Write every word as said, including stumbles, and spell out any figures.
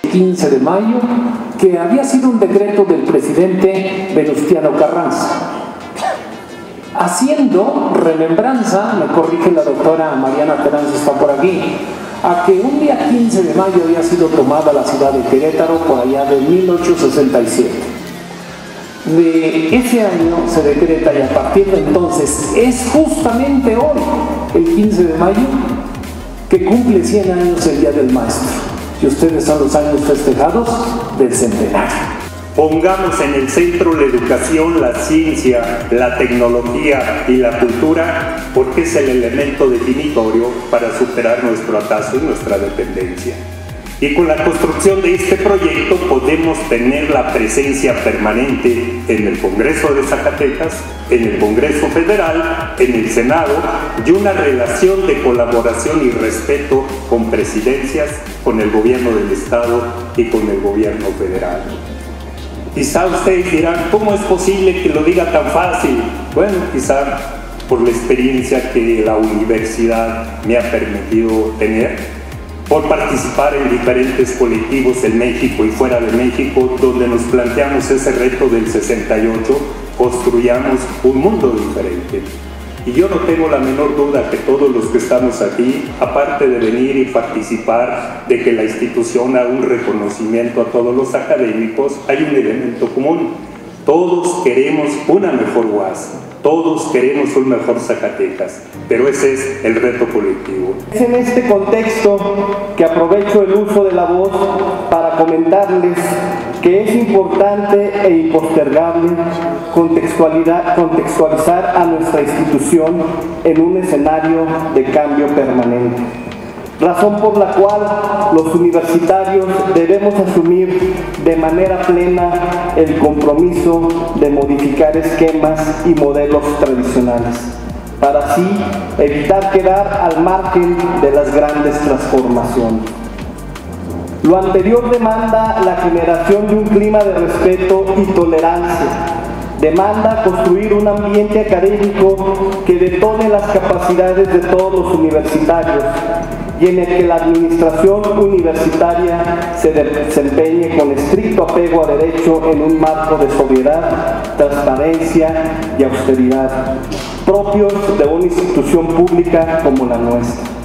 quince de mayo, que había sido un decreto del presidente Venustiano Carranza, haciendo remembranza, me corrige la doctora Mariana Terán, está por aquí, a que un día quince de mayo había sido tomada la ciudad de Querétaro por allá de mil ochocientos sesenta y siete. De ese año se decreta, y a partir de entonces es justamente hoy, el quince de mayo, que cumple cien años el Día del Maestro, y ustedes son los años festejados del centenario. Pongamos en el centro la educación, la ciencia, la tecnología y la cultura, porque es el elemento definitorio para superar nuestro atraso y nuestra dependencia. Y con la construcción de este proyecto podemos tener la presencia permanente en el Congreso de Zacatecas, en el Congreso Federal, en el Senado, y una relación de colaboración y respeto con presidencias, con el gobierno del Estado y con el gobierno federal. Quizá ustedes dirán, ¿cómo es posible que lo diga tan fácil? Bueno, quizá por la experiencia que la universidad me ha permitido tener, por participar en diferentes colectivos en México y fuera de México, donde nos planteamos ese reto del sesenta y ocho, construyamos un mundo diferente. Y yo no tengo la menor duda que todos los que estamos aquí, aparte de venir y participar de que la institución haga un reconocimiento a todos los académicos, hay un elemento común. Todos queremos una mejor U A S, todos queremos un mejor Zacatecas, pero ese es el reto colectivo. Es en este contexto que aprovecho el uso de la voz para comentarles que es importante e impostergable contextualizar a nuestra institución en un escenario de cambio permanente, razón por la cual los universitarios debemos asumir de manera plena el compromiso de modificar esquemas y modelos tradicionales, para así evitar quedar al margen de las grandes transformaciones. Lo anterior demanda la generación de un clima de respeto y tolerancia, demanda construir un ambiente académico que detone las capacidades de todos los universitarios y en el que la administración universitaria se desempeñe con estricto apego a derecho en un marco de sobriedad, transparencia y austeridad, propios de una institución pública como la nuestra.